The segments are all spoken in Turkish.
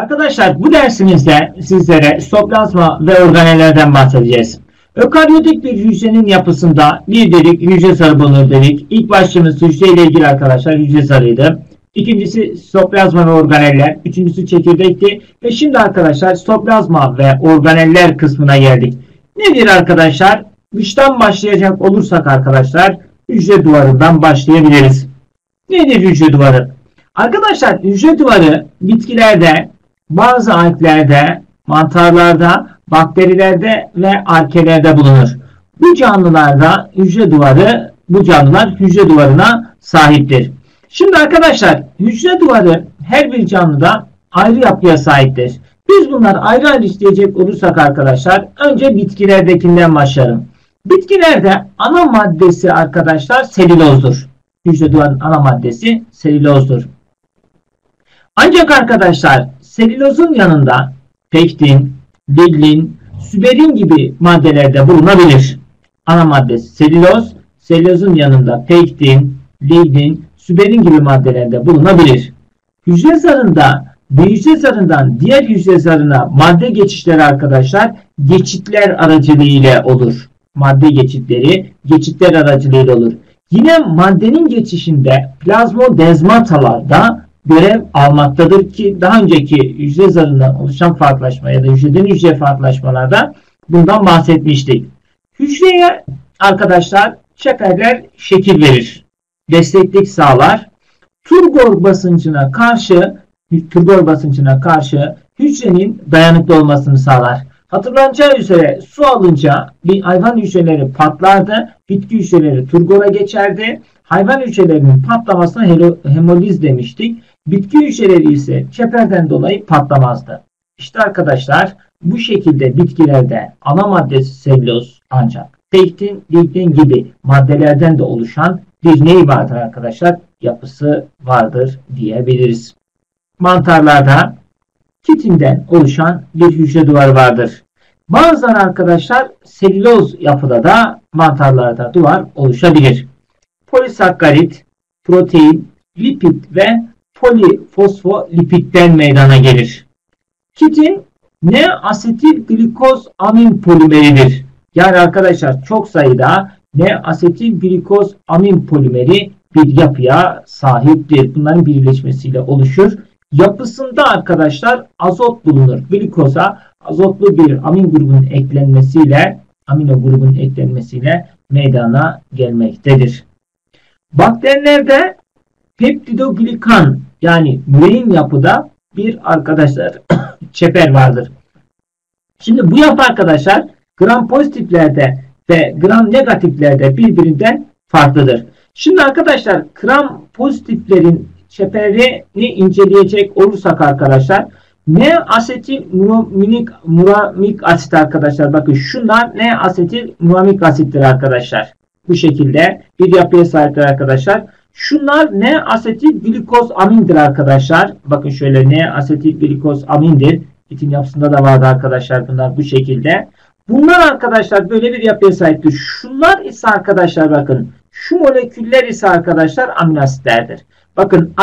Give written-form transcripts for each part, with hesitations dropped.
Arkadaşlar bu dersimizde sizlere sitoplazma ve organellerden bahsedeceğiz. Ökaryotik bir hücrenin yapısında bir dedik hücre sarı bulunur dedik. İlk başlığımız hücre ile ilgili arkadaşlar hücre sarıydı. İkincisi sitoplazma ve organeller. Üçüncüsü çekirdekti. Ve şimdi arkadaşlar sitoplazma ve organeller kısmına geldik. Nedir arkadaşlar? Dıştan başlayacak olursak arkadaşlar hücre duvarından başlayabiliriz. Nedir hücre duvarı? Arkadaşlar hücre duvarı bitkilerde, bazı alglerde, mantarlarda, bakterilerde ve arkelerde bulunur. Bu canlılarda bu canlılar hücre duvarına sahiptir. Şimdi arkadaşlar hücre duvarı her bir canlıda ayrı yapıya sahiptir. Biz bunları ayrı ayrı işleyecek olursak arkadaşlar önce bitkilerdekinden başlayalım. Bitkilerde ana maddesi arkadaşlar selülozdur. Hücre duvarının ana maddesi selülozdur. Ancak arkadaşlar selülozun yanında pektin, liglin, süberin gibi maddelerde bulunabilir. Ana maddesi selüloz, selülozun yanında pektin, liglin, süberin gibi maddelerde bulunabilir. Hücre zarında bir hücre zarından diğer hücre zarına madde geçişleri arkadaşlar geçitler aracılığıyla olur. Madde geçitleri geçitler aracılığıyla olur. Yine maddenin geçişinde plazmodezmatalarda görev almaktadır ki daha önceki hücre zarından oluşan farklılaşma ya da hücreden hücreye farklılaşmalarda bundan bahsetmiştik. Hücreye arkadaşlar çeperler şekil verir. Desteklik sağlar. Turgor basıncına karşı hücrenin dayanıklı olmasını sağlar. Hatırlanacağı üzere su alınca bir hayvan hücreleri patlardı, bitki hücreleri turgora geçerdi. Hayvan hücrelerinin patlamasına hemoliz demiştik. Bitki hücreleri ise çeperden dolayı patlamazdı. İşte arkadaşlar bu şekilde bitkilerde ana maddesi selüloz ancak pektin, lignin gibi maddelerden de oluşan bir ney vardır arkadaşlar? Yapısı vardır diyebiliriz. Mantarlarda kitinden oluşan bir hücre duvarı vardır. Bazen arkadaşlar selüloz yapıda da mantarlarda duvar oluşabilir. Polisakkarit, protein, lipid ve polifosfolipidden meydana gelir. Kitin N-asetil glikoz amin polimeridir. Yani arkadaşlar çok sayıda N-asetil glikoz amin polimeri bir yapıya sahiptir. Bunların birleşmesiyle oluşur. Yapısında arkadaşlar azot bulunur. Glikoza azotlu bir amino grubunun eklenmesiyle meydana gelmektedir. Bakterilerde peptidoglikan yani mürein yapıda bir arkadaşlar çeper vardır. Şimdi bu yapı arkadaşlar gram pozitiflerde ve gram negatiflerde birbirinden farklıdır. Şimdi arkadaşlar gram pozitiflerin çeperini inceleyecek olursak arkadaşlar N-asetil muramik asit arkadaşlar. Bakın şunlar N-asetil muramik asittir arkadaşlar. Bu şekilde bir yapıya sahiptir arkadaşlar. Şunlar N-asetil glikoz amindir arkadaşlar. Bakın şöyle N-asetil glikoz amindir. Kitin yapısında da vardı arkadaşlar bunlar bu şekilde. Bunlar arkadaşlar böyle bir yapıya sahiptir. Şunlar ise arkadaşlar bakın şu moleküller ise arkadaşlar amino asitlerdir. Bakın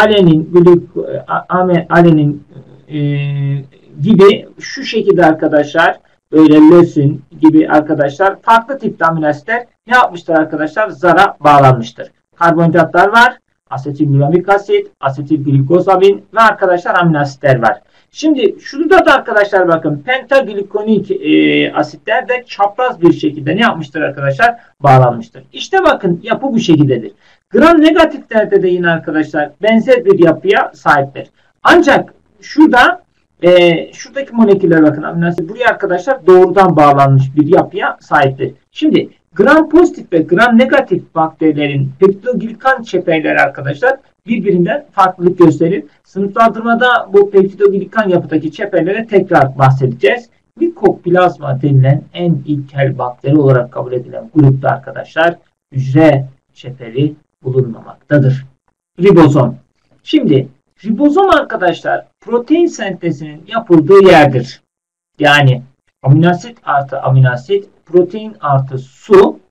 alenin gibi şu şekilde arkadaşlar böyle lösin gibi arkadaşlar farklı tipte amino asitler ne yapmıştır arkadaşlar? Zara bağlanmıştır. Karbonhidratlar var. Asetilglikik asit, asetilglikozamin ve arkadaşlar amino asitler var. Şimdi şurada da arkadaşlar bakın pentaglikonik asitler de çapraz bir şekilde ne yapmıştır arkadaşlar? Bağlanmıştır. İşte bakın yapı bu şekildedir. Gram negatiflerde de yine arkadaşlar benzer bir yapıya sahiptir. Ancak şurada şuradaki moleküller bakın amino asit buraya arkadaşlar doğrudan bağlanmış bir yapıya sahiptir. Şimdi gram pozitif ve gram negatif bakterilerin peptidoglikan çeperleri arkadaşlar birbirinden farklılık gösterir. Sınıflandırmada bu peptidoglikan yapıdaki çeperlere tekrar bahsedeceğiz. Mikoplazma denilen en ilkel bakteri olarak kabul edilen grupta arkadaşlar hücre çeperi bulunmamaktadır. Ribozom. Şimdi ribozom arkadaşlar protein sentezinin yapıldığı yerdir. Yani amino asit artı amino asit, protein artı su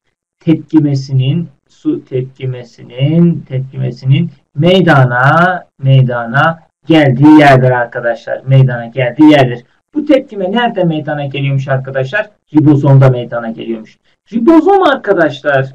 tepkimesinin meydana geldiği yerdir arkadaşlar. Meydana geldiği yerdir. Bu tepkime nerede meydana geliyormuş arkadaşlar? Ribozomda meydana geliyormuş. Ribozom arkadaşlar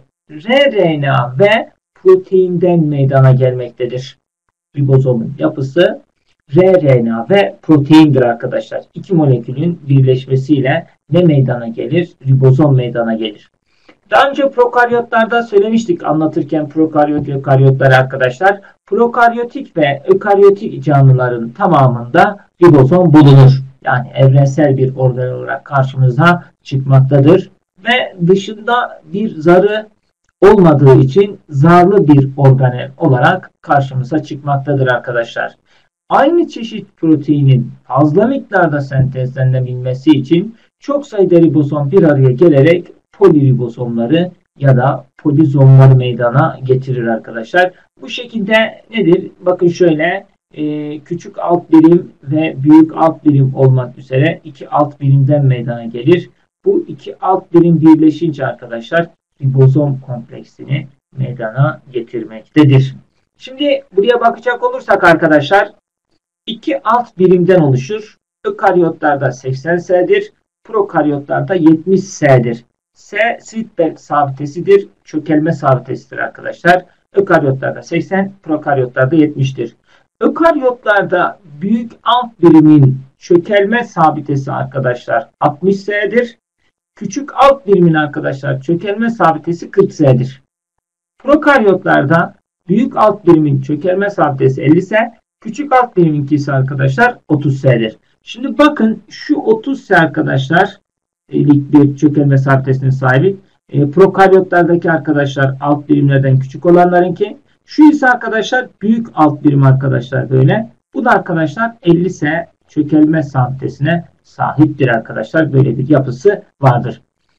rRNA ve proteinden meydana gelmektedir. Ribozomun yapısı rRNA ve proteindir arkadaşlar. İki molekülün birleşmesiyle ne meydana gelir? Ribozom meydana gelir. Daha önce prokaryotlarda söylemiştik anlatırken prokaryot ve ökaryotları arkadaşlar. Prokaryotik ve ökaryotik canlıların tamamında ribozom bulunur. Yani evrensel bir organ olarak karşımıza çıkmaktadır. Ve dışında bir zarı olmadığı için zarlı bir organel olarak karşımıza çıkmaktadır arkadaşlar. Aynı çeşit proteinin fazla miktarda sentezlenebilmesi için çok sayıda ribozom bir araya gelerek poliribozomları ya da polizomları meydana getirir arkadaşlar. Bu şekilde nedir? Bakın şöyle küçük alt birim ve büyük alt birim olmak üzere iki alt birimden meydana gelir. Bu iki alt birim birleşince arkadaşlar ribozom kompleksini meydana getirmektedir. Şimdi buraya bakacak olursak arkadaşlar iki alt birimden oluşur. Ökaryotlarda 80S'dir. Prokaryotlarda 70S'dir. S Rydberg sabitesidir. Çökelme sabitesidir arkadaşlar. Ökaryotlarda 80, prokaryotlarda 70'tir. Ökaryotlarda büyük alt birimin çökelme sabitesi arkadaşlar 60S'dir. Küçük alt birimin arkadaşlar çökelme sabitesi 40S'dir. Prokaryotlarda büyük alt birimin çökelme sabitesi 50S, küçük alt biriminkisi arkadaşlar 30S'dir. Şimdi bakın şu 30S arkadaşlar bir çökelme sabitesine sahip. Prokaryotlardaki arkadaşlar alt birimlerden küçük olanlarınki. Şu ise arkadaşlar büyük alt birim arkadaşlar böyle. Bu da arkadaşlar 50S çökelme sabitesine sahiptir arkadaşlar. Böyle bir yapısı vardır.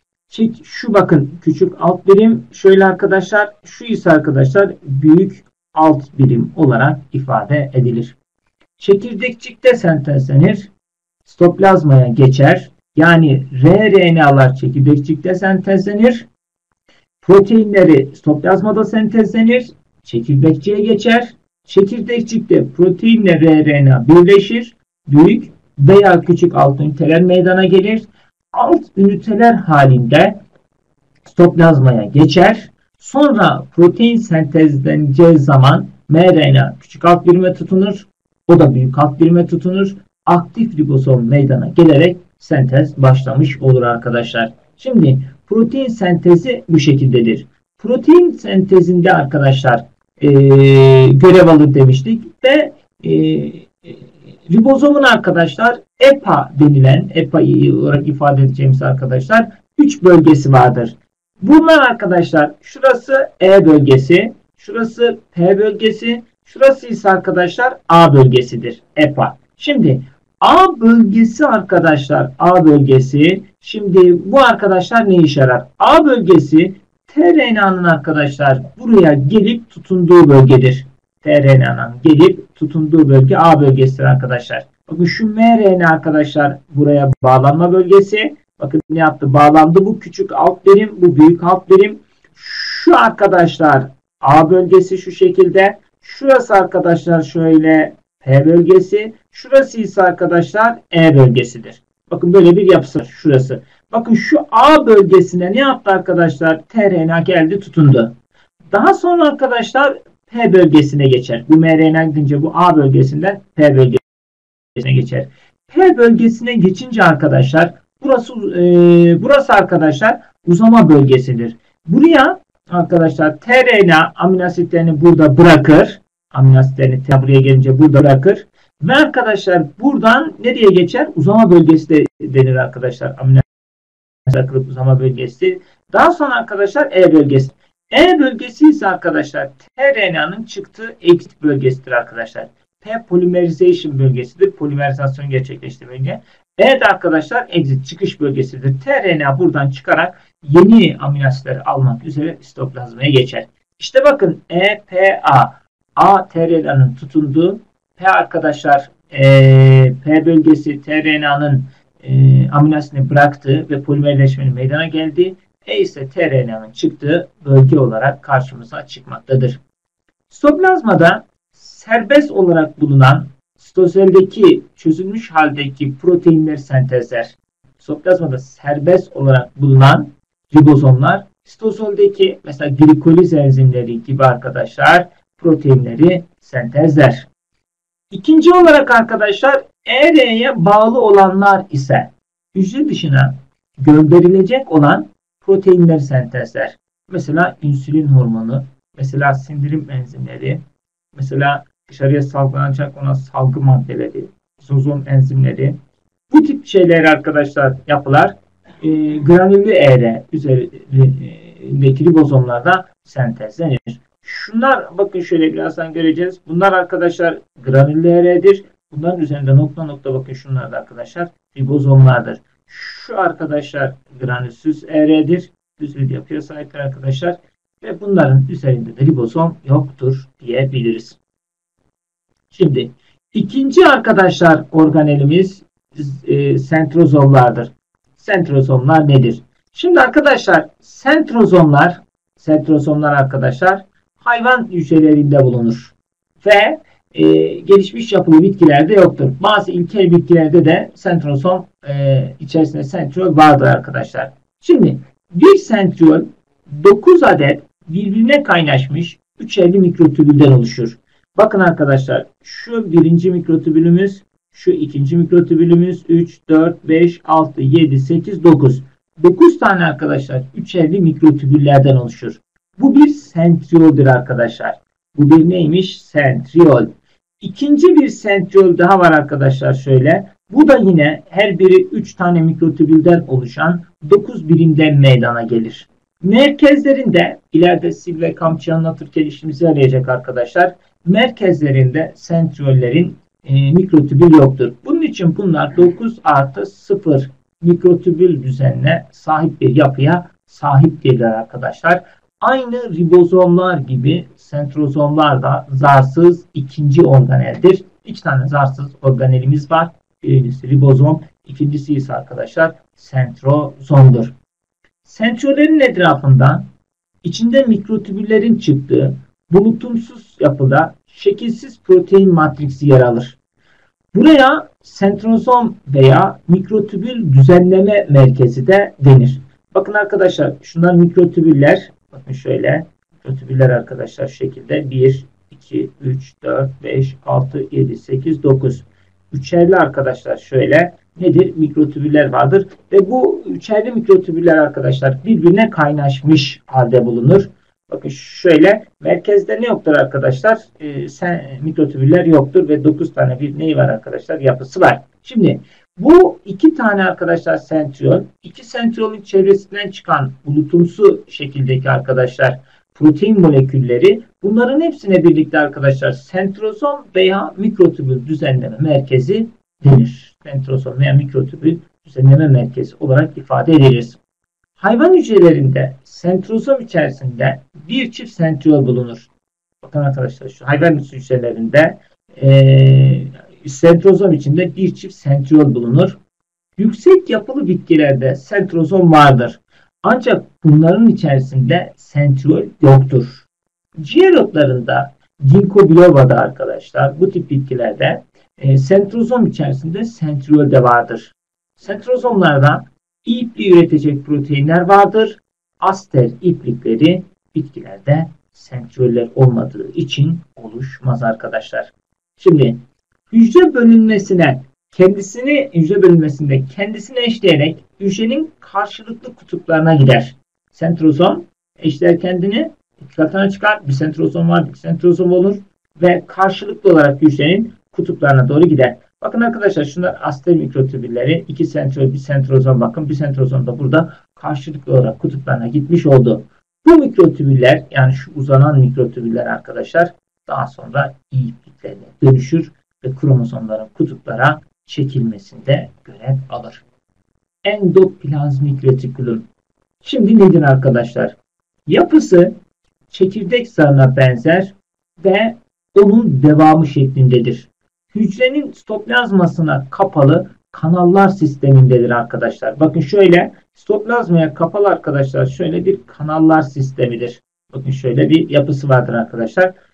Şu bakın küçük alt birim şöyle arkadaşlar. Şu ise arkadaşlar büyük alt birim olarak ifade edilir. Çekirdekçikte sentezlenir. Sitoplazmaya geçer. Yani rRNA'lar çekirdekçikte sentezlenir. Proteinleri sitoplazmada sentezlenir. Çekirdekçiye geçer. Çekirdekçikte proteinle rRNA birleşir. Büyük veya küçük alt üniteler meydana gelir. Alt üniteler halinde sitoplazmaya geçer. Sonra protein sentezleneceği zaman mRNA küçük alt birime tutunur. O da büyük alt birime tutunur. Aktif ribozom meydana gelerek sentez başlamış olur arkadaşlar. Şimdi protein sentezi bu şekildedir. Protein sentezinde arkadaşlar görev alır demiştik ve ribozomun arkadaşlar EPA denilen EPA olarak ifade edeceğimiz arkadaşlar 3 bölgesi vardır. Bunlar arkadaşlar şurası E bölgesi, şurası P bölgesi, şurası ise arkadaşlar A bölgesidir. EPA. Şimdi A bölgesi arkadaşlar A bölgesi. Şimdi bu arkadaşlar ne işe yarar? A bölgesi tRNA'nın arkadaşlar buraya gelip tutunduğu bölgedir. tRNA'nın gelip tutunduğu bölge A bölgesidir arkadaşlar. Bakın şu mRNA arkadaşlar buraya bağlanma bölgesi. Bakın ne yaptı? Bağlandı. Bu küçük alt birim, bu büyük alt birim. Şu arkadaşlar A bölgesi şu şekilde. Şurası arkadaşlar şöyle P bölgesi. Şurası ise arkadaşlar E bölgesidir. Bakın böyle bir yapısı var. Şurası. Bakın şu A bölgesine ne yaptı arkadaşlar? tRNA geldi tutundu. Daha sonra arkadaşlar P bölgesine geçer. Bu mRNA gidince bu A bölgesinden P bölgesine geçer. P bölgesine geçince arkadaşlar burası arkadaşlar uzama bölgesidir. Buraya arkadaşlar tRNA amino asitlerini burada bırakır. Amino asitlerini buraya gelince burada bırakır. Ve arkadaşlar buradan nereye geçer? Uzama bölgesi de denir arkadaşlar. Amino bırakılıp uzama bölgesi. Daha sonra arkadaşlar E bölgesi. E bölgesi ise arkadaşlar tRNA'nın çıktığı exit bölgesidir arkadaşlar. P polymerization bölgesidir. Polimerizasyon gerçekleştiği bölge. E de arkadaşlar exit çıkış bölgesidir. tRNA buradan çıkarak yeni amino asitleri almak üzere sitoplazmaya geçer. İşte bakın EPA. A tRNA'nın tutunduğu, P arkadaşlar P bölgesi tRNA'nın amino asitini bıraktığı ve polimerleşmenin meydana geldiği, E ise tRNA'nın çıktığı bölge olarak karşımıza çıkmaktadır. Sitoplazmada serbest olarak bulunan sitoseldeki çözülmüş haldeki proteinler sentezler. Sitoplazmada serbest olarak bulunan ribozomlar sitoseldeki mesela glikoliz enzimleri gibi arkadaşlar proteinleri sentezler. İkinci olarak arkadaşlar ER'ye bağlı olanlar ise hücre dışına gönderilecek olan proteinler sentezler. Mesela insülin hormonu, mesela sindirim enzimleri, mesela dışarıya salgılanacak olan salgı maddeleri, lizozom enzimleri. Bu tip şeyler arkadaşlar yapılar granüllü ER üzerindeki ribozomlarda sentezlenir. Şunlar bakın şöyle birazdan göreceğiz. Bunlar arkadaşlar granüllü ER'dir. Bunların üzerinde nokta nokta bakın şunlar da arkadaşlar ribozomlardır. Şu arkadaşlar granülsüz ER'dir. Düz bir yapıya sahipler arkadaşlar. Ve bunların üzerinde de ribozom yoktur diyebiliriz. Şimdi ikinci arkadaşlar organelimiz sentrozomlardır. Sentrozomlar nedir? Şimdi arkadaşlar sentrozomlar arkadaşlar hayvan hücrelerinde bulunur. Ve gelişmiş yapılı bitkilerde yoktur. Bazı ilkel bitkilerde de sentrozom içerisinde sentriol vardır arkadaşlar. Şimdi bir sentriol 9 adet birbirine kaynaşmış 350 mikrotübülden oluşur. Bakın arkadaşlar şu birinci mikrotübülümüz, şu ikinci mikrotübülümüz 3, 4, 5, 6, 7, 8, 9. 9 tane arkadaşlar 350 mikrotübüllerden oluşur. Bu bir sentrioldür arkadaşlar. Bu bir neymiş? Sentriol. İkinci bir sentriol daha var arkadaşlar şöyle. Bu da yine her biri 3 tane mikrotübülden oluşan 9 birimden meydana gelir. Merkezlerinde ileride sil ve kamçı anlatırken işimize yarayacak arkadaşlar. Merkezlerinde sentriollerin mikrotübül yoktur. Bunun için bunlar 9 artı 0 mikrotübül düzenine sahip bir yapıya sahiptirler arkadaşlar. Aynı ribozomlar gibi sentrozomlar da zarsız ikinci organeldir. 2 tane zarsız organelimiz var. Birincisi ribozom, ikincisi ise arkadaşlar sentrozomdur. Sentriollerin etrafında içinde mikrotübüllerin çıktığı bulutumsuz yapıda şekilsiz protein matriksi yer alır. Buraya sentrozom veya mikrotübül düzenleme merkezi de denir. Bakın arkadaşlar şunlar mikrotübüller. Bakın şöyle mikrotübüller arkadaşlar şu şekilde 1, 2, 3, 4, 5, 6, 7, 8, 9. Üçerli arkadaşlar şöyle nedir? Mikrotübüller vardır. Ve bu üçerli mikrotübüller arkadaşlar birbirine kaynaşmış halde bulunur. Bakın şöyle merkezde ne yoktur arkadaşlar? Mikrotübüller yoktur ve 9 tane bir neyi var arkadaşlar? Yapısı var. Şimdi bu 2 tane arkadaşlar sentriol, 2 sentriolün çevresinden çıkan bulutumsu şekildeki arkadaşlar protein molekülleri bunların hepsine birlikte arkadaşlar sentrozom veya mikrotübül düzenleme merkezi denir. Sentrozom veya mikrotübül düzenleme merkezi olarak ifade ederiz. Hayvan hücrelerinde sentrozom içerisinde bir çift sentriol bulunur. Bakın arkadaşlar şu hayvan hücrelerinde sentrozom içinde bir çift sentriol bulunur. Yüksek yapılı bitkilerde sentrozom vardır. Ancak bunların içerisinde sentriol yoktur. Ciğer otlarında, ginkgo biloba'da arkadaşlar bu tip bitkilerde sentrozom içerisinde sentriol de vardır. Sentrozomlarda ipliği üretecek proteinler vardır. Aster iplikleri bitkilerde sentrioller olmadığı için oluşmaz arkadaşlar. Şimdi hücre bölünmesinde kendisini eşleyerek hücrenin karşılıklı kutuplarına gider. Sentrozom eşler kendini iki katına çıkar. Bir sentrozom var, bir sentrozom olur ve karşılıklı olarak hücrenin kutuplarına doğru gider. Bakın arkadaşlar şunlar aster mikrotübülleri. 2 sentriol, bir sentrozom bakın. Bir sentrozom da burada karşılıklı olarak kutuplarına gitmiş oldu. Bu mikrotübüller yani şu uzanan mikrotübüller arkadaşlar daha sonra ipliklerine dönüşür ve kromozomların kutuplara çekilmesinde görev alır. Endoplazmik retikulum. Şimdi nedir arkadaşlar? Yapısı çekirdek zarına benzer ve onun devamı şeklindedir. Hücrenin sitoplazmasına kapalı kanallar sistemindedir arkadaşlar. Bakın şöyle sitoplazmaya kapalı arkadaşlar şöyle bir kanallar sistemidir. Bakın şöyle bir yapısı vardır arkadaşlar.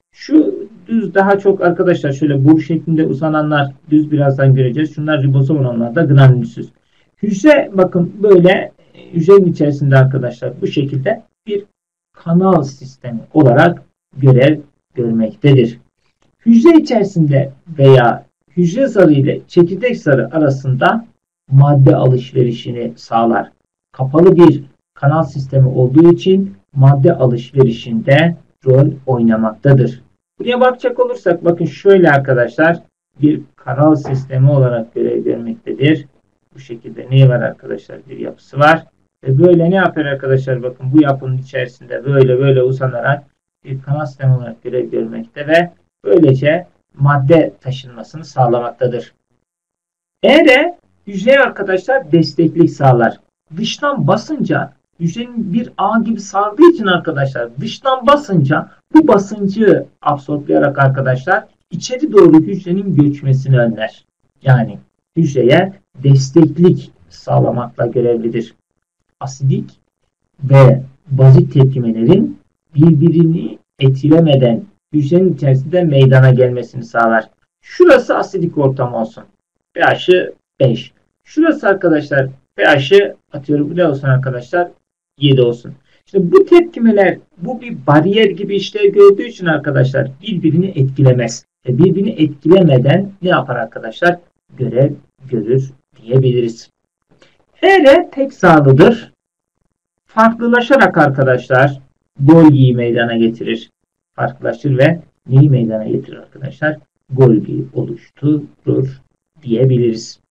Şu düz daha çok arkadaşlar şöyle boru şeklinde uzananlar düz, birazdan göreceğiz. Şunlar ribozom olanlar da granülsüz. Hücre bakın böyle hücrenin içerisinde arkadaşlar bu şekilde bir kanal sistemi olarak görev görmektedir. Hücre içerisinde veya hücre zarı ile çekirdek zarı arasında madde alışverişini sağlar. Kapalı bir kanal sistemi olduğu için madde alışverişinde rol oynamaktadır. Buraya bakacak olursak bakın şöyle arkadaşlar bir kanal sistemi olarak görev görmektedir. Bu şekilde ne var arkadaşlar, bir yapısı var. Ve böyle ne yapıyor arkadaşlar, bakın bu yapının içerisinde böyle uzanarak bir kanal sistemi olarak görev görmekte ve böylece madde taşınmasını sağlamaktadır. Eğer hücreye arkadaşlar desteklik sağlar. Dıştan basınca hücrenin bir ağ gibi sardığı için arkadaşlar dıştan basınca bu basıncı absorplayarak arkadaşlar içeri doğru hücrenin göçmesini önler. Yani hücreye desteklik sağlamakla görevlidir. Asidik ve bazik tepkimelerin birbirini etkilemeden hücrenin içerisinde meydana gelmesini sağlar. Şurası asidik ortam olsun. pH'ı 5. Şurası arkadaşlar pH'ı atıyorum bu ne olsun arkadaşlar? 7 olsun. İşte bu tepkimeler bu bir bariyer gibi işlev gördüğü için arkadaşlar birbirini etkilemez. Birbirini etkilemeden ne yapar arkadaşlar? Görev görür diyebiliriz. Eğer tek sağlıdır. Farklılaşarak arkadaşlar Golgi'yi meydana getirir. Farklılaşır ve neyi meydana getirir arkadaşlar? Golgi oluşturur diyebiliriz.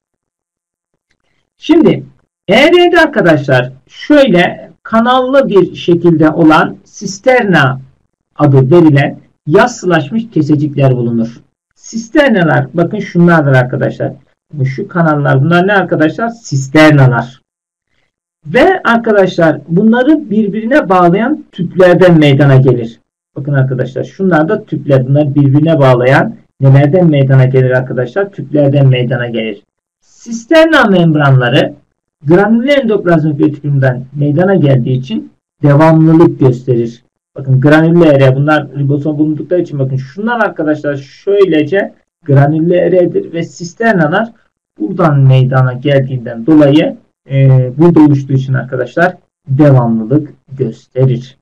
Şimdi ER'de arkadaşlar şöyle kanallı bir şekilde olan sisterna adı verilen yassılaşmış kesecikler bulunur. Sisternalar bakın şunlardır arkadaşlar. Şu kanallar bunlar ne arkadaşlar? Sisternalar. Ve arkadaşlar bunları birbirine bağlayan tüplerden meydana gelir. Bakın arkadaşlar şunlar da tüpler. Bunları birbirine bağlayan nelerden meydana gelir arkadaşlar? Tüplerden meydana gelir. Sisterna membranları granüllü endoplazmik retikulumdan meydana geldiği için devamlılık gösterir. Bakın granüllü ere bunlar ribozom bulundukları için bakın şunlar arkadaşlar şöylece granüllü eredir ve sisternalar buradan meydana geldiğinden dolayı burada oluştuğu için arkadaşlar devamlılık gösterir.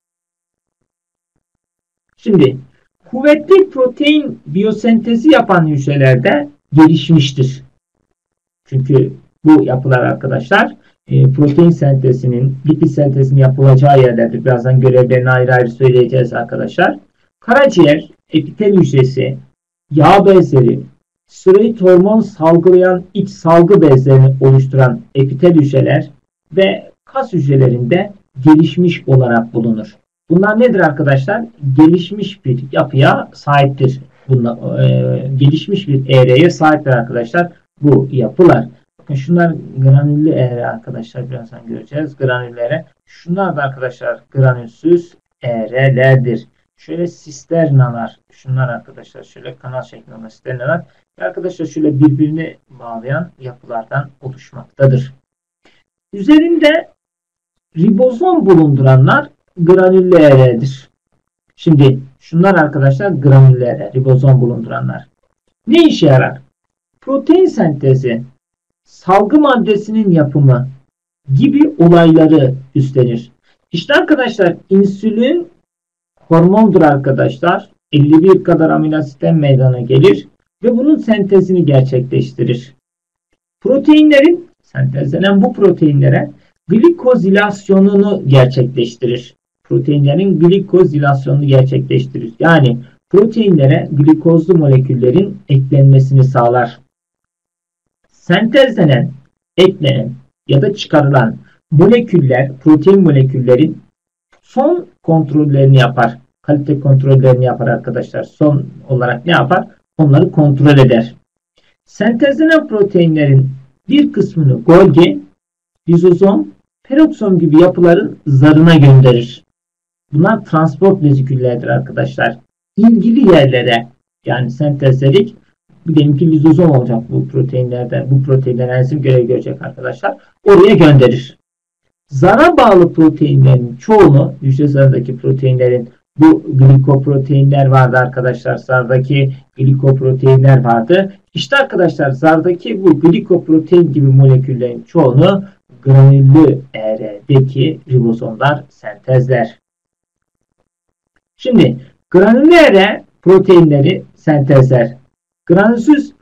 Şimdi kuvvetli protein biyosentezi yapan hücrelerde gelişmiştir. Çünkü bu yapılar arkadaşlar protein sentezinin, lipid sentezinin yapılacağı yerlerdir. Birazdan görevlerini ayrı ayrı söyleyeceğiz arkadaşlar. Karaciğer, epitel hücresi, yağ bezleri, steroid hormon salgılayan iç salgı bezlerini oluşturan epitel hücreler ve kas hücrelerinde gelişmiş olarak bulunur. Bunlar nedir arkadaşlar? Gelişmiş bir yapıya sahiptir. Bunlar, gelişmiş bir ER'ye sahiptir arkadaşlar bu yapılar. Bakın şunlar granüllü ER arkadaşlar, birazdan göreceğiz. Granüllü ER. Şunlar da arkadaşlar granülsüz ER'lerdir. Şöyle sisternalar. Şunlar arkadaşlar şöyle kanal şeklinde olan sisternalar. Ve arkadaşlar şöyle birbirini bağlayan yapılardan oluşmaktadır. Üzerinde ribozom bulunduranlar granüllü ER'dir. Şimdi şunlar arkadaşlar granüllü ER, ribozom bulunduranlar. Ne işe yarar? Protein sentezi, salgı maddesinin yapımı gibi olayları üstlenir. İşte arkadaşlar insülin hormondur arkadaşlar. 51 kadar amino asitten meydana gelir ve bunun sentezini gerçekleştirir. Proteinlerin sentezlenen bu proteinlere glikozilasyonunu gerçekleştirir. Proteinlerin glikozilasyonunu gerçekleştirir. Yani proteinlere glikozlu moleküllerin eklenmesini sağlar. Sentezlenen, eklenen ya da çıkarılan moleküller, protein moleküllerin son kontrollerini yapar. Kalite kontrollerini yapar arkadaşlar. Son olarak ne yapar? Onları kontrol eder. Sentezlenen proteinlerin bir kısmını Golgi, lizozom, peroksom gibi yapıların zarına gönderir. Bunlar transport veziküllerdir arkadaşlar. İlgili yerlere yani sentezledik. Diyelim ki lizozom olacak bu proteinlerde. Bu proteinler enzim görevi görecek arkadaşlar. Oraya gönderir. Zara bağlı proteinlerin çoğunu, hücre zarındaki proteinlerin bu glikoproteinler vardı arkadaşlar. Zardaki glikoproteinler vardı. İşte arkadaşlar zardaki bu glikoprotein gibi moleküllerin çoğunu granüllü ER'deki ribozomlar sentezler. Şimdi granüllü ER proteinleri sentezler. Granülsüz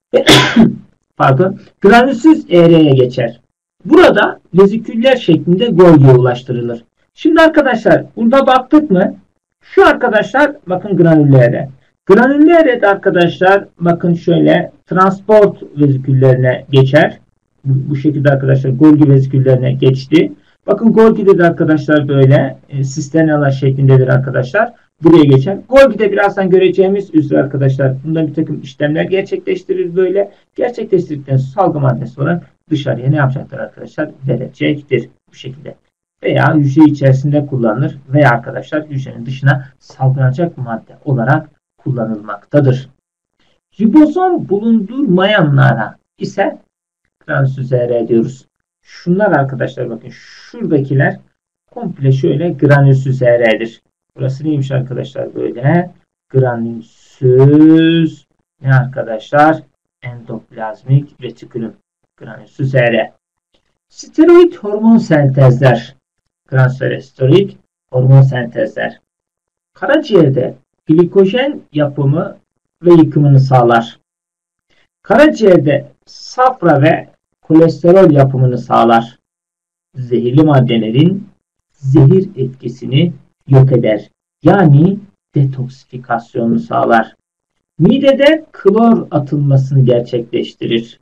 granülsüz ER'ye geçer. Burada veziküller şeklinde Golgi'ye ulaştırılır. Şimdi arkadaşlar burada baktık mı? Şu arkadaşlar bakın granüllü ER. Granüllü ER'de arkadaşlar bakın şöyle transport veziküllerine geçer. Bu şekilde arkadaşlar Golgi veziküllerine geçti. Bakın Golgi'de de arkadaşlar böyle sisternalar şeklindedir arkadaşlar. Buraya geçer. Golgi'de birazdan göreceğimiz üzere arkadaşlar bunda bir takım işlemler gerçekleştirir böyle. Gerçekleştirdikten salgı maddesi olarak dışarıya ne yapacaktır arkadaşlar? Verecektir. Bu şekilde. Veya hücre içerisinde kullanılır veya arkadaşlar hücrenin dışına salgılanacak madde olarak kullanılmaktadır. Ribozom bulundurmayanlara ise granülsüz ER diyoruz. Şunlar arkadaşlar bakın şuradakiler komple şöyle granülsüz ER'dir. Burası neymiş arkadaşlar böyle? Granülsüz ne arkadaşlar? Endoplazmik retikülüm. Granülsüz ER. Steroid hormon sentezler. Granülsüz steroid hormon sentezler. Karaciğerde glikojen yapımı ve yıkımını sağlar. Karaciğerde safra ve kolesterol yapımını sağlar. Zehirli maddelerin zehir etkisini yok eder. Yani detoksifikasyonunu sağlar. Midede klor atılmasını gerçekleştirir.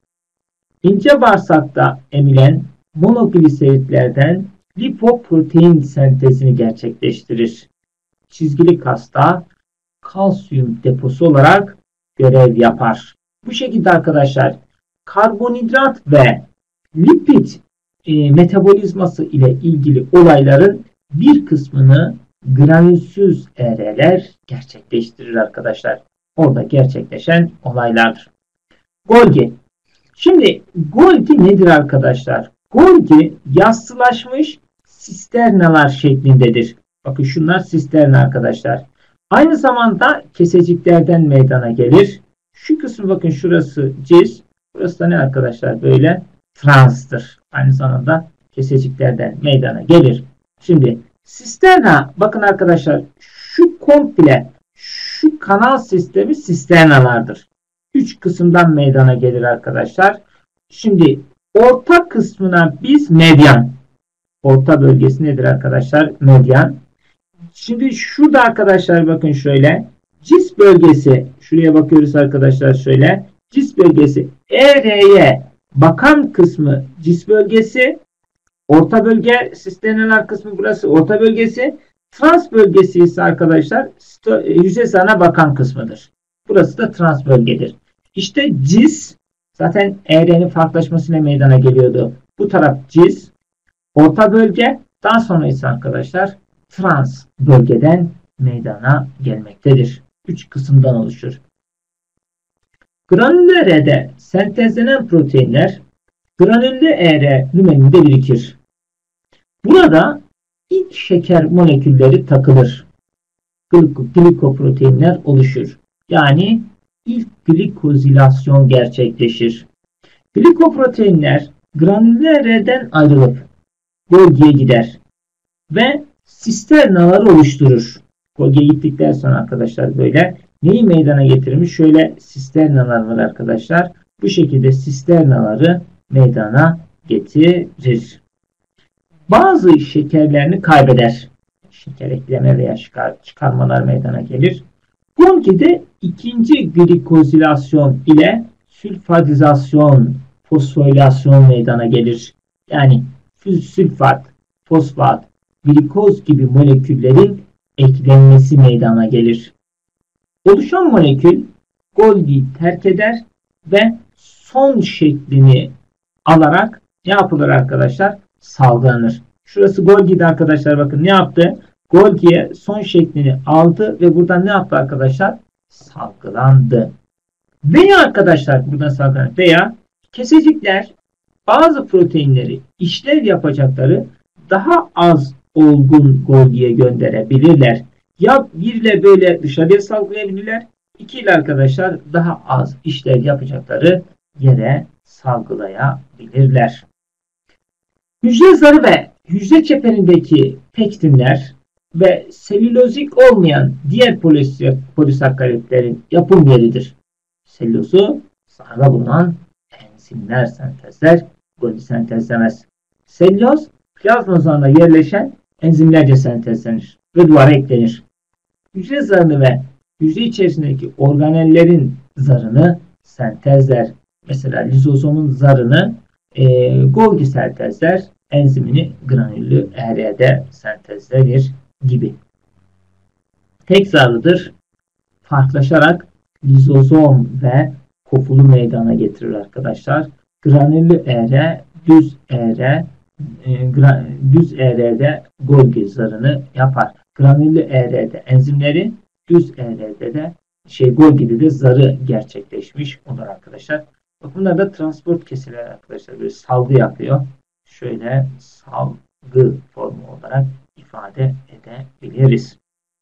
İnce bağırsakta emilen monogliseritlerden lipoprotein sentezini gerçekleştirir. Çizgili kasta kalsiyum deposu olarak görev yapar. Bu şekilde arkadaşlar karbonhidrat ve lipid metabolizması ile ilgili olayların bir kısmını granülsüz ER'ler gerçekleştirir arkadaşlar. Orada gerçekleşen olaylardır. Golgi. Şimdi Golgi nedir arkadaşlar? Golgi yassılaşmış sisternalar şeklindedir. Bakın şunlar sisterna arkadaşlar. Aynı zamanda keseciklerden meydana gelir. Şu kısmı bakın şurası cis. Burası da ne arkadaşlar? Böyle transtır. Aynı zamanda keseciklerden meydana gelir. Şimdi sisterna bakın arkadaşlar şu komple şu kanal sistemi sisternalardır. 3 kısımdan meydana gelir arkadaşlar. Şimdi orta kısmına biz medyan. Orta bölgesi nedir arkadaşlar? Medyan. Şimdi şurada arkadaşlar bakın şöyle. Cis bölgesi. Şuraya bakıyoruz arkadaşlar şöyle. Cis bölgesi ER'ye bakan kısmı cis bölgesi. Orta bölge sisternalar kısmı burası orta bölgesi. Trans bölgesi ise arkadaşlar hücre zarına bakan kısmıdır. Burası da trans bölgedir. İşte cis zaten ER'nin farklılaşmasıyla meydana geliyordu. Bu taraf cis. Orta bölge. Daha sonra ise arkadaşlar trans bölgeden meydana gelmektedir. 3 kısımdan oluşur. Granüllü ER'de sentezlenen proteinler granüllü ER lümeninde birikir. Burada ilk şeker molekülleri takılır. Glikoproteinler oluşur. Yani ilk glikozilasyon gerçekleşir. Glikoproteinler granüllü ER'den ayrılıp Golgi'ye gider ve sisternaları oluşturur. Golgi'ye gittikten sonra arkadaşlar böyle neyi meydana getirmiş? Şöyle sisternalar var arkadaşlar. Bu şekilde sisternaları meydana getirir. Bazı şekerlerini kaybeder. Şeker ekleme veya çıkarmalar meydana gelir. Golgi'de ikinci glikozilasyon ile sülfadizasyon, fosforilasyon meydana gelir. Yani sülfat, fosfat, glikoz gibi moleküllerin eklenmesi meydana gelir. Oluşan molekül Golgi terk eder ve son şeklini alarak ne yapılır arkadaşlar? Salgılanır. Şurası Golgi'de arkadaşlar bakın ne yaptı? Golgi'ye son şeklini aldı ve buradan ne yaptı arkadaşlar? Salgılandı. Veya arkadaşlar buradan salgılanır. Veya kesecikler bazı proteinleri işlev yapacakları daha az olgun Golgi'ye gönderebilirler. Ya bir ile böyle dışarıya salgılayabilirler. İki ile arkadaşlar daha az işlev yapacakları yere salgılayabilirler. Hücre zarı ve hücre çeperindeki pektinler ve selülozik olmayan diğer polisakkaritlerin yapım yeridir. Selülozu zarda bulunan enzimler sentezler, Golgi sentezlemez. Selüloz plazma zarına yerleşen enzimlerce sentezlenir ve duvara eklenir. Hücre zarını ve hücre içerisindeki organellerin zarını sentezler. Mesela lizozomun zarını Golgi sentezler, enzimini granüllü eğrede sentezlenir gibi. Tek zarlıdır. Farklılaşarak lizozom ve kofulu meydana getirir arkadaşlar. Granüllü eğre, düz eğre, düz eğrede Golgi zarını yapar. Granüllü eğrede enzimleri, düz eğrede de Golgi'de de zarı gerçekleşmiş olur arkadaşlar. Bak bunlar da transport kesileri arkadaşlar. Böyle salgı yapıyor. Şöyle salgı formu olarak ifade edebiliriz.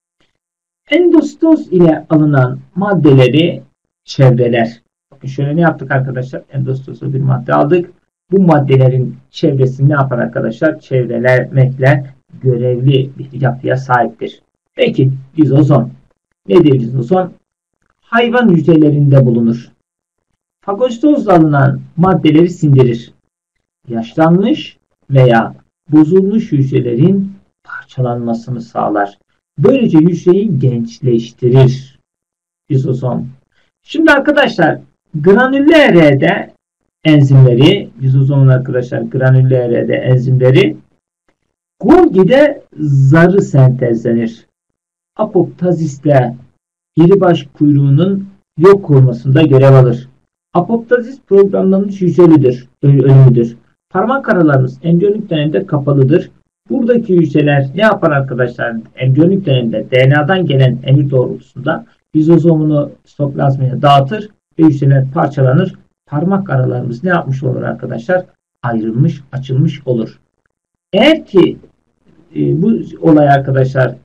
Endostoz ile alınan maddeleri çevreler. Bakın şöyle ne yaptık arkadaşlar? Endostozda bir madde aldık. Bu maddelerin çevresini ne yapar arkadaşlar? Çevrelemekle görevli bir yapıya sahiptir. Peki lizozom. Nedir lizozom? Hayvan hücrelerinde bulunur. Fagositozla alınan maddeleri sindirir. Yaşlanmış veya bozulmuş hücrelerin parçalanmasını sağlar. Böylece hücreyi gençleştirir. Lizozom. Şimdi arkadaşlar granüllü eğrede enzimleri, lizozomun arkadaşlar granüllü eğrede enzimleri Golgi'de zarı sentezlenir. Apoptoziste iribaş kuyruğunun yok olmasında görev alır. Apoptozis programlanmış hücrelidir, ölümüdür. Parmak aralarımız embriyonik dönemde kapalıdır. Buradaki hücreler ne yapar arkadaşlar? Embriyonik dönemde DNA'dan gelen emir doğrultusunda lizozomunu sitoplazmaya dağıtır ve hücreler parçalanır. Parmak aralarımız ne yapmış olur arkadaşlar? Ayrılmış, açılmış olur. Eğer ki bu olay arkadaşlar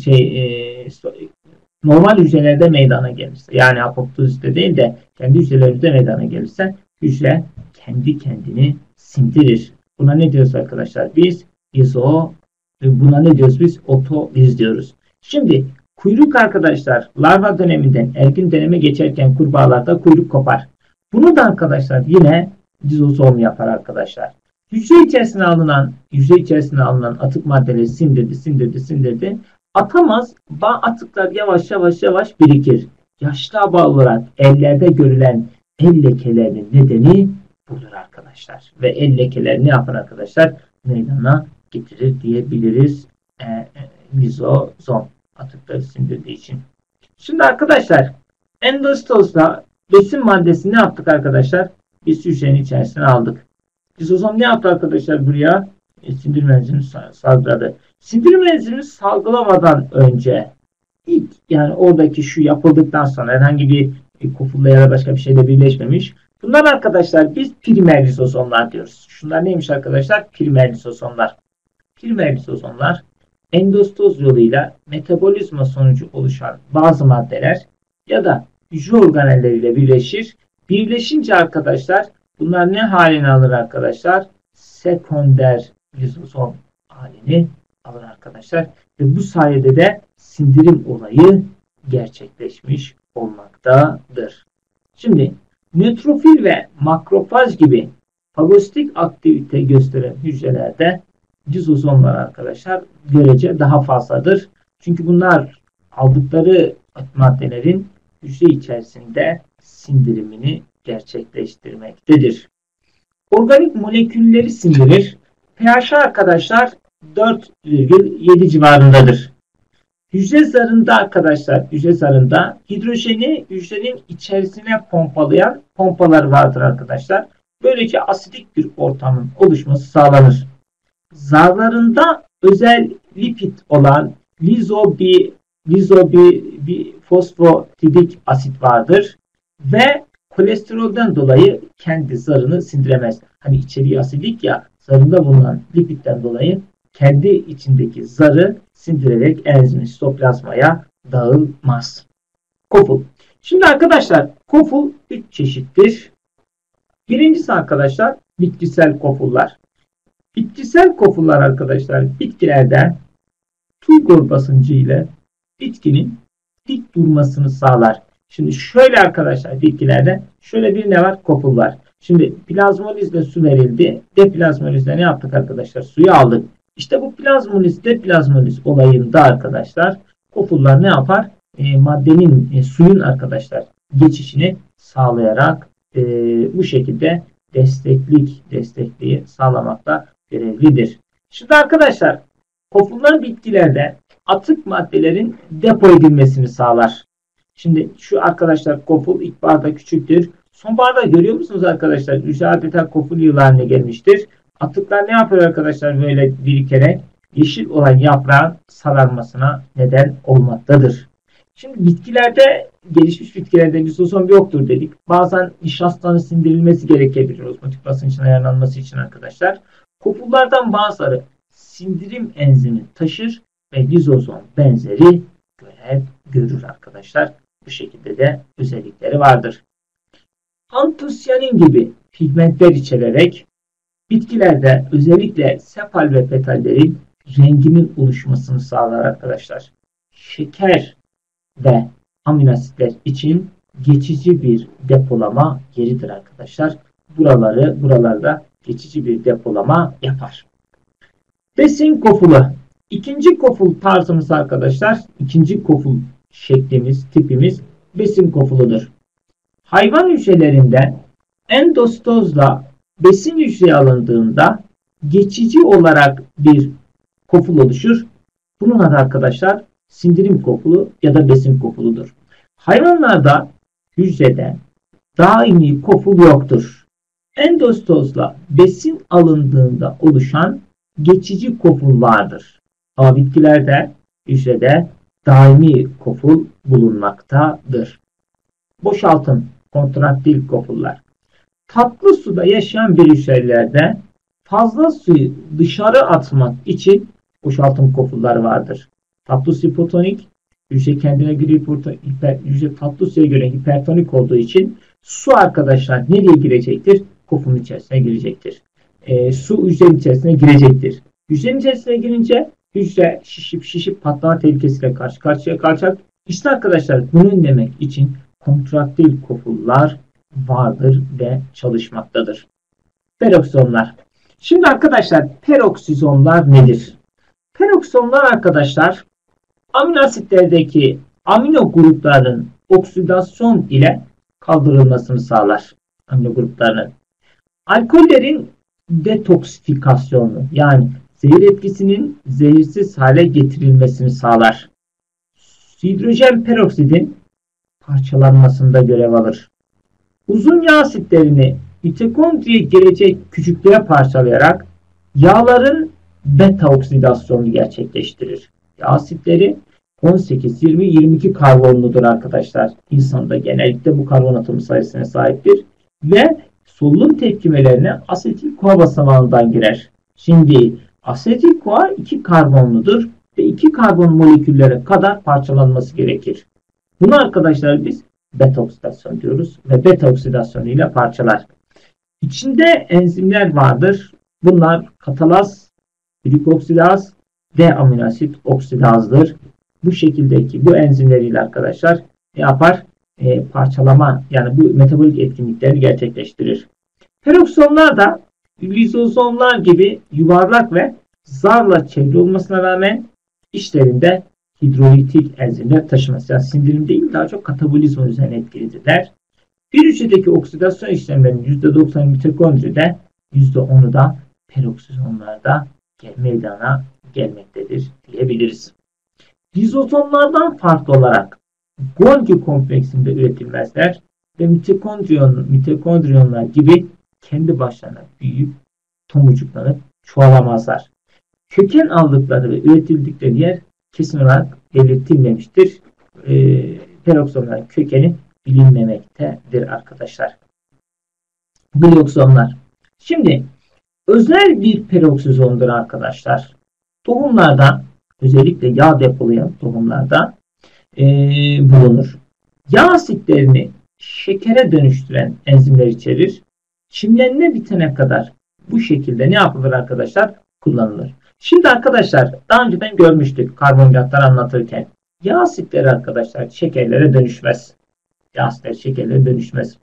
normal hücrelerde meydana gelirse, yani apoptoziste değil de kendi hücrelerimizde meydana gelirse hücre kendi kendini sindirir. Buna ne diyoruz arkadaşlar? Biz buna ne diyoruz biz? Otoliz diyoruz. Şimdi kuyruk arkadaşlar larva döneminden ergin döneme geçerken kurbağalarda kuyruk kopar. Bunu da arkadaşlar yine lizozom yapar arkadaşlar. Hücre içerisine alınan atık maddeleri sindirdi. Atamaz. Atıklar yavaş birikir. Yaşlığa bağlı olarak ellerde görülen el lekelerinin nedeni budur arkadaşlar. Ve el lekeleri ne yapar arkadaşlar? Meydana getirir diyebiliriz. Lizozom. Atıkları sindirdiği için. Şimdi arkadaşlar endostozda besin maddesi ne yaptık arkadaşlar? Biz hücrenin içerisine aldık. Lizozom ne yaptı arkadaşlar buraya? Sindirme enzimini salgıladı. Sindirme enzimini salgılamadan önce yani oradaki şu yapıldıktan sonra herhangi bir kofulla ya da başka bir şeyle birleşmemiş. Bunlar arkadaşlar biz primer lizozomlar diyoruz. Şunlar neymiş arkadaşlar? Primer lizozomlar. Primer lizozomlar endostoz yoluyla metabolizma sonucu oluşan bazı maddeler ya da hücre organelleriyle birleşir. Birleşince arkadaşlar bunlar ne halini alır arkadaşlar? Sekonder lizozom halini alır arkadaşlar. Ve bu sayede de sindirim olayı gerçekleşmiş olmaktadır. Şimdi nötrofil ve makrofaj gibi fagositik aktivite gösteren hücrelerde lizozomlar arkadaşlar görece daha fazladır. Çünkü bunlar aldıkları maddelerin hücre içerisinde sindirimini gerçekleştirmektedir. Organik molekülleri sindirir. pH arkadaşlar 4,7 civarındadır. Hücre zarında arkadaşlar, hidrojeni hücrenin içerisine pompalayan pompalar vardır arkadaşlar. Böylece asidik bir ortamın oluşması sağlanır. Zarlarında özel lipid olan lizofosfatidik asit vardır ve kolesterolden dolayı kendi zarını sindiremez. Hani içeriği asidik ya, zarında bulunan lipidden dolayı kendi içindeki zarı sindirerek enzimi sitoplazmaya dağılmaz. Koful. Şimdi arkadaşlar koful 3 çeşittir. Birincisi arkadaşlar bitkisel kofullar. Bitkisel kofullar arkadaşlar bitkilerden turgor basıncı ile bitkinin dik durmasını sağlar. Şimdi şöyle arkadaşlar bitkilerde şöyle bir ne var? Koful var. Şimdi plazmolizle su verildi. Deplazmolizle ne yaptık arkadaşlar? Suyu aldık. İşte bu plazmoliz deplazmoliz olayında arkadaşlar kofullar ne yapar? Maddenin, suyun arkadaşlar geçişini sağlayarak bu şekilde destekliği sağlamakta görevlidir. Şimdi arkadaşlar kofullar bitkilerde atık maddelerin depo edilmesini sağlar. Şimdi şu arkadaşlar koful ilkbaharda küçüktür. Sonbaharda görüyor musunuz arkadaşlar? Hücre adeta koful yılı haline gelmiştir. Atıklar ne yapıyor arkadaşlar böyle birikerek? Yeşil olan yaprağın sararmasına neden olmaktadır. Şimdi bitkilerde, gelişmiş bitkilerde lizozom yoktur dedik. Bazen nişastanın sindirilmesi gerekebilir ozmotik basıncın ayarlanması için arkadaşlar. Kofullardan bazıları sindirim enzimi taşır ve lizozom benzeri görev görür arkadaşlar. Bu şekilde de özellikleri vardır. Antosyanin gibi pigmentler içererek bitkilerde özellikle sepal ve petallerin renginin oluşmasını sağlar arkadaşlar. Şeker ve amino asitler için geçici bir depolama yeridir arkadaşlar. Buralarda geçici bir depolama yapar. Besin kofulu. İkinci koful tarzımız arkadaşlar, ikinci koful şeklimiz, tipimiz besin kofuludur. Hayvan hücrelerinde endostozla besin hücreye alındığında geçici olarak bir koful oluşur. Bunun adı arkadaşlar sindirim kofulu ya da besin kofuludur. Hayvanlarda hücrede daimi koful yoktur. Endostozla besin alındığında oluşan geçici koful vardır. Ama bitkilerde hücrede daimi koful bulunmaktadır. Boşaltım, kontraktil kofullar. Tatlı suda yaşayan bir hücrelerde fazla suyu dışarı atmak için boşaltım kofulları vardır. Tatlı su hipotonik, hücre kendine göre hücre tatlı suya göre hipertonik olduğu için su arkadaşlar nereye girecektir? Kofulun içerisine girecektir. Su hücrenin içerisine girecektir. Hücrenin içerisine girince hücre şişip patlama tehlikesiyle karşı karşıya kalacak. İşte arkadaşlar bunun demek için kontraktil kofullar vardır ve çalışmaktadır. Peroksizomlar. Şimdi arkadaşlar peroksizomlar nedir? Peroksizomlar arkadaşlar amino asitlerdeki amino gruplarının oksidasyon ile kaldırılmasını sağlar. Amino gruplarının. Alkollerin detoksifikasyonu yani zehir etkisinin zehirsiz hale getirilmesini sağlar. Hidrojen peroksidin parçalanmasında görev alır. Uzun yağ asitlerini mitokondriye gelecek küçüklüğe parçalayarak yağların beta oksidasyonunu gerçekleştirir. Yağ asitleri 18, 20, 22 karbonludur arkadaşlar. İnsanda genellikle bu karbon atomu sayısına sahiptir. Ve solunum tepkimelerine asetil-CoA basamağından girer. Şimdi asetil-CoA 2 karbonludur ve 2 karbon moleküllere kadar parçalanması gerekir. Bunu arkadaşlar biz beta oksidasyon diyoruz ve beta oksidasyonu ile parçalar. İçinde enzimler vardır. Bunlar katalaz, glikoksidaz, D-amino asit oksidazdır. Bu şekildeki bu enzimleriyle arkadaşlar ne yapar? Parçalama yani bu metabolik etkinliklerini gerçekleştirir. Peroksizomlar da lizozomlar gibi yuvarlak ve zarla çevre olmasına rağmen içlerinde hidrolitik enzimler taşıması. Yani sindirim değil daha çok katabolizma üzerine etkilidirler. Bir hücredeki oksidasyon işlemlerinin %90'ı mitokondride, %10'u da peroksizomlarda meydana gelmektedir diyebiliriz. Lizozomlardan farklı olarak Golgi kompleksinde üretilmezler ve mitokondriyonlar gibi kendi başlarına büyüyüp tomurcuklanıp çoğalamazlar. Köken aldıkları ve üretildikleri yer kesin olarak belirtilmemiştir. Peroksizomların kökeni bilinmemektedir arkadaşlar. Gliokozomlar. Şimdi özel bir peroksizomdur arkadaşlar. Tohumlarda, özellikle yağ depolayan tohumlarda bulunur. Yağ asitlerini şekere dönüştüren enzimler içerir. Çimlenme bitene kadar bu şekilde ne yapılır arkadaşlar? Kullanılır. Şimdi arkadaşlar daha önceden görmüştük karbonhidratları anlatırken. Yağ asitleri arkadaşlar şekerlere dönüşmez. Yağ asitleri şekerlere dönüşmez.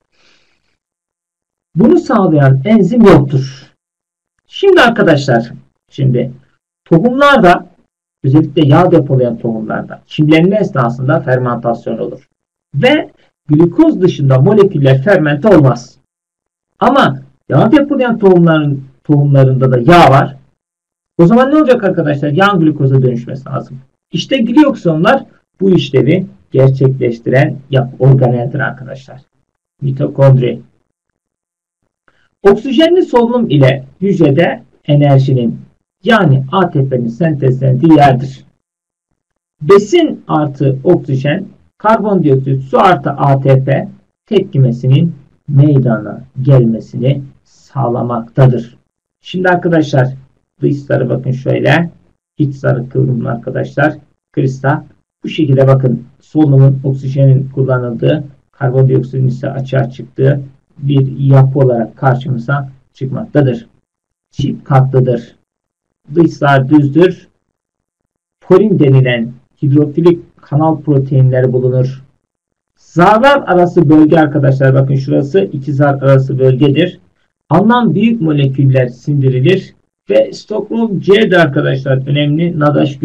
Bunu sağlayan enzim yoktur. Şimdi arkadaşlar, tohumlarda, özellikle yağ depolayan tohumlarda çimlenme esnasında fermentasyon olur. Ve glikoz dışında moleküller fermente olmaz. Ama yağ depolayan tohumlarında da yağ var. O zaman ne olacak arkadaşlar? Yağın glikoza dönüşmesi lazım. İşte glikoksonlar bu işlevi gerçekleştiren organeldir arkadaşlar. Mitokondri. Oksijenli solunum ile hücrede enerjinin yani ATP'nin sentezlendiği yerdir. Besin artı oksijen, karbondioksit, su artı ATP tepkimesinin meydana gelmesini sağlamaktadır. Şimdi arkadaşlar dış sarı bakın şöyle. İç sarı kıvrımlı arkadaşlar. Kristal. Bu şekilde bakın solunumun oksijenin kullanıldığı, karbondioksitin ise açığa çıktığı bir yapı olarak karşımıza çıkmaktadır. Çift katlıdır. Dış zar düzdür. Porin denilen hidrofilik kanal proteinleri bulunur. Zarlar arası bölge arkadaşlar bakın şurası iki zar arası bölgedir. Alınan büyük moleküller sindirilir ve Stockholm C'de arkadaşlar önemli nadaş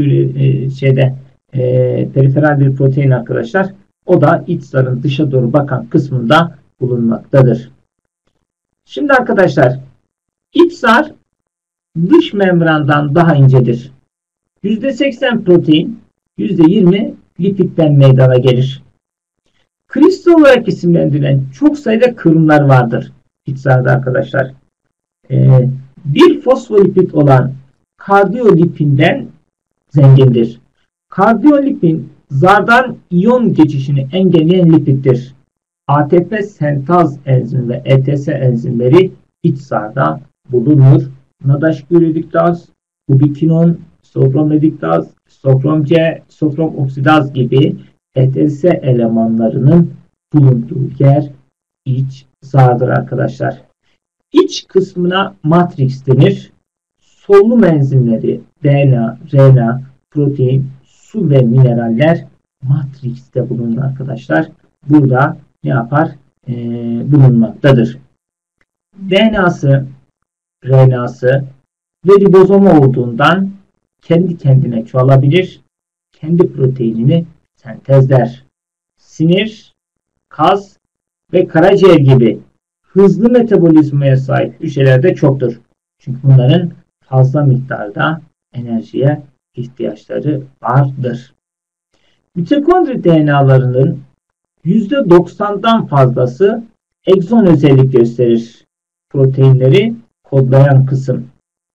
periferal bir protein arkadaşlar. O da iç zarın dışa doğru bakan kısmında bulunmaktadır. Şimdi arkadaşlar iç zar dış membrandan daha incedir. %80 protein, %20 lipitten meydana gelir. Kristal olarak isimlendirilen çok sayıda kıvrımlar vardır iç zarda arkadaşlar. Bir fosfolipid olan kardiyolipinden zengindir. Kardiyolipin zardan iyon geçişini engelleyen lipiddir. ATP sentaz enzimi ve ETS enzimleri iç zarda bulunur. Nadaş glürodiktaz, ubikinon, sofromediktaz, sofrom C, sofrom oksidaz gibi ETS elemanlarının bulunduğu yer iç zardır arkadaşlar. İç kısmına matrix denir. Solunum enzimleri DNA, RNA, protein, su ve mineraller matrixte bulunur arkadaşlar. Burada ne yapar? Bulunmaktadır. DNA'sı, RNA'sı ve ribozomu olduğundan kendi kendine çoğalabilir. Kendi proteinini sentezler. Sinir, kas ve karaciğer gibi hızlı metabolizmaya sahip hücreler de çoktur. Çünkü bunların fazla miktarda enerjiye ihtiyaçları vardır. Mitokondri DNA'larının %90'dan fazlası egzon özellik gösterir. Proteinleri kodlayan kısım.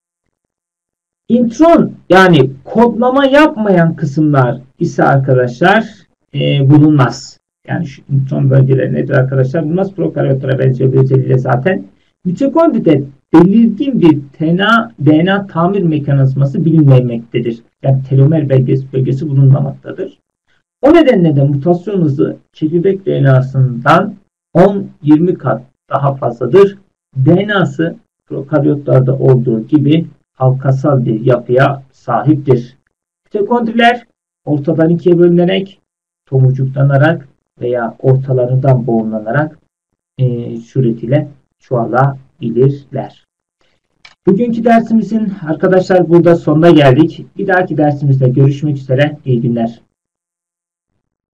İntron yani kodlama yapmayan kısımlar ise arkadaşlar bulunmaz. Yani şu intron bölgeleri nedir arkadaşlar? Bulunmaz. Prokaryotlara benziyor bir özelliğiyle zaten. Mitokondride belirgin bir DNA tamir mekanizması bilinmemektedir. Yani telomer bölgesi bulunmamaktadır. O nedenle de mutasyon hızı çekirdek DNA'sından 10-20 kat daha fazladır. DNA'sı prokaryotlarda olduğu gibi halkasal bir yapıya sahiptir. Mitokondriler ortadan ikiye bölünerek, tomurcuklanarak veya ortalarından boğumlanarak suretiyle çoğalabilirler. Bugünkü dersimizin arkadaşlar burada sonuna geldik. Bir dahaki dersimizde görüşmek üzere. İyi günler.